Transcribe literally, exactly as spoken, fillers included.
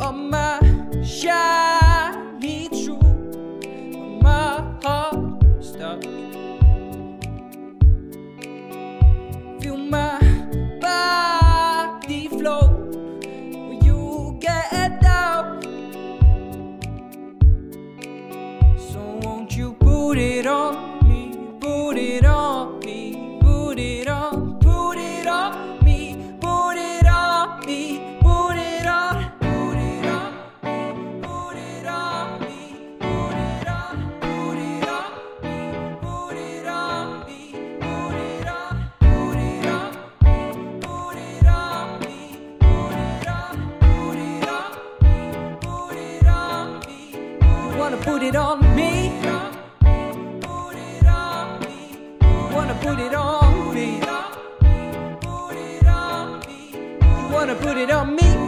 on my shiny truth, on my heart stop. Feel my body flow when you get down. So won't you put it on me, put it on me, put it on, put it on me, put it on me, put it on, put it on me, put it on me, put it on, put it on me, put it on me, put it on, put it on me, put it on me, put it on, put it on me, put it on me. You wanna put it on me? Wanna put it on me? You wanna put it on me?